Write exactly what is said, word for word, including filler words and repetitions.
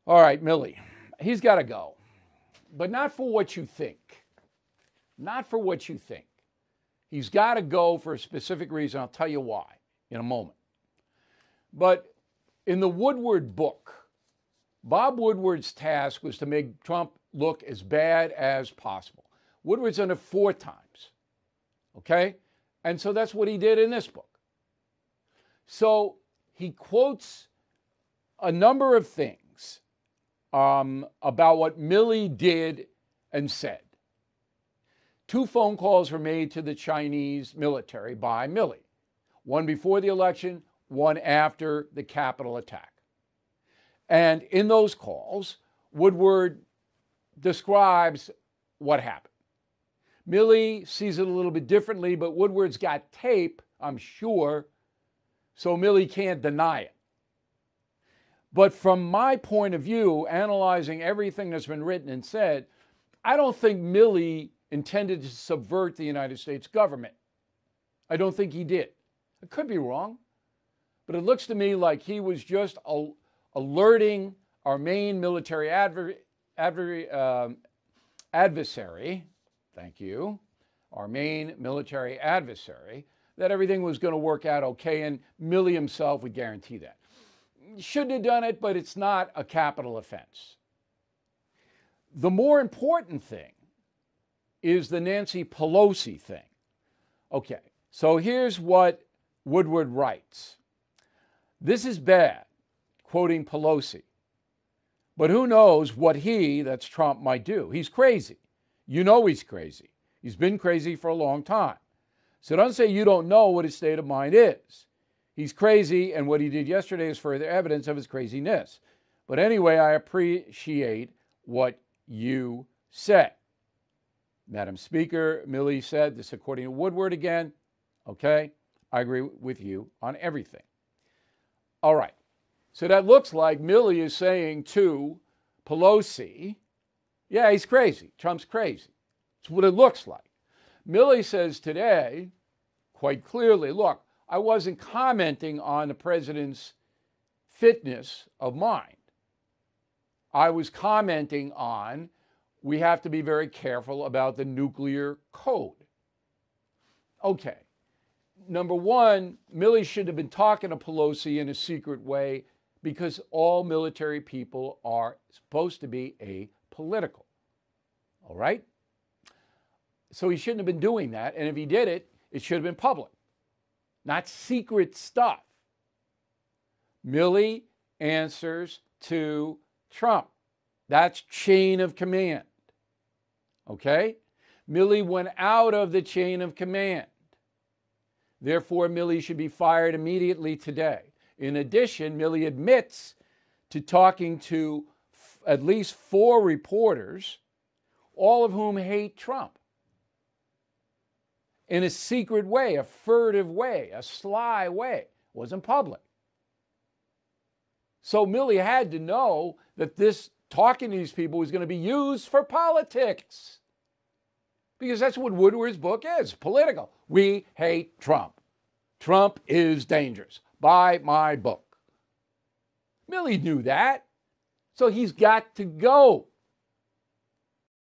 All right, Milley, he's got to go, but not for what you think. Not for what you think. He's got to go for a specific reason. I'll tell you why in a moment. But in the Woodward book, Bob Woodward's task was to make Trump look as bad as possible. Woodward's done it four times, okay? And so that's what he did in this book. So he quotes a number of things um, about what Milley did and said. Two phone calls were made to the Chinese military by Milley, one before the election, one after the Capitol attack. And in those calls, Woodward describes what happened. Milley sees it a little bit differently, but Woodward's got tape, I'm sure, so Milley can't deny it. But from my point of view, analyzing everything that's been written and said, I don't think Milley intended to subvert the United States government. I don't think he did. I could be wrong, but it looks to me like he was just a alerting our main military adver adver um, adversary, thank you, our main military adversary, that everything was going to work out okay, and Milley himself would guarantee that. Shouldn't have done it, but it's not a capital offense. The more important thing is the Nancy Pelosi thing. Okay, so here's what Woodward writes. This is bad. Quoting Pelosi. But who knows what he, that's Trump, might do. He's crazy. You know he's crazy. He's been crazy for a long time. So don't say you don't know what his state of mind is. He's crazy, and what he did yesterday is further evidence of his craziness. But anyway, I appreciate what you said. Madam Speaker, Milley said, this according to Woodward again, okay, I agree with you on everything. All right. So that looks like Milley is saying to Pelosi, yeah, he's crazy. Trump's crazy. That's what it looks like. Milley says today, quite clearly, look, I wasn't commenting on the president's fitness of mind. I was commenting on we have to be very careful about the nuclear code. Okay. Number one, Milley should have been talking to Pelosi in a secret way, because all military people are supposed to be apolitical. All right? So he shouldn't have been doing that. And if he did it, it should have been public, not secret stuff. Milley answers to Trump. That's chain of command. Okay? Milley went out of the chain of command. Therefore, Milley should be fired immediately today. In addition, Milley admits to talking to f- at least four reporters, all of whom hate Trump, in a secret way, a furtive way, a sly way. It wasn't public. So Milley had to know that this talking to these people was going to be used for politics, because that's what Woodward's book is, political. We hate Trump. Trump is dangerous. Buy my book. Milley knew that, so he's got to go.